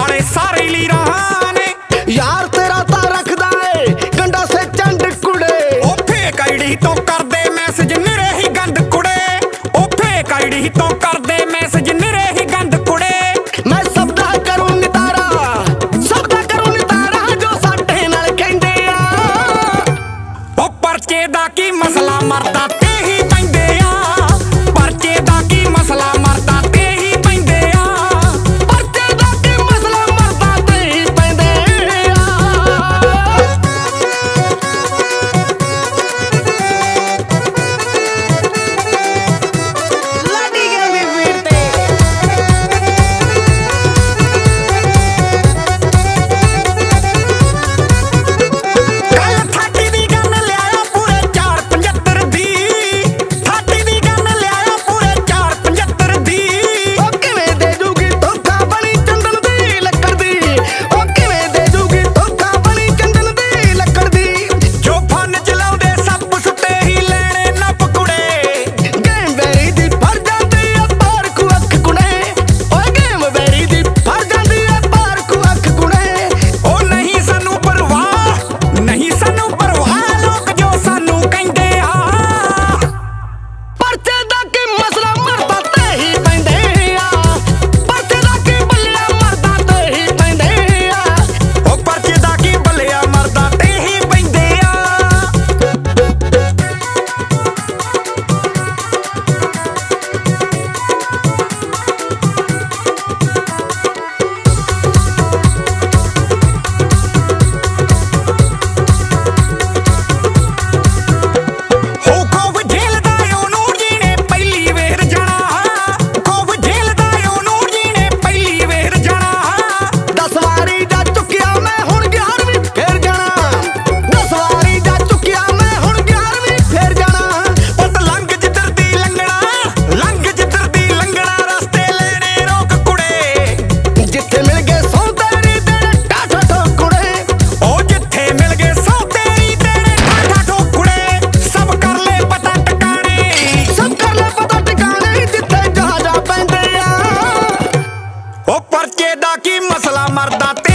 सारे सारे लीरां ने। यार तेरा ता रखदा है गंडा से चंड कुड़े। ओ फेक आईडी तो कर दे मैसेज निरे ही गंद कुड़े। ओ फेक आईडी तो कर दे मैसेज निरे ही गंद कुड़े। मैं सबदा करूं नितारा जो साडे नाल कहंदे आ। ओ परचे दा की मसला मरदा ते ही पैंदे आ। परचे दा की मसला मरदा ते ही पैंदे आ। परचे दा की मसला मरदा ते ही पैंदे आ। लाडी गई वीर ते परचे दा की मसला मरदा।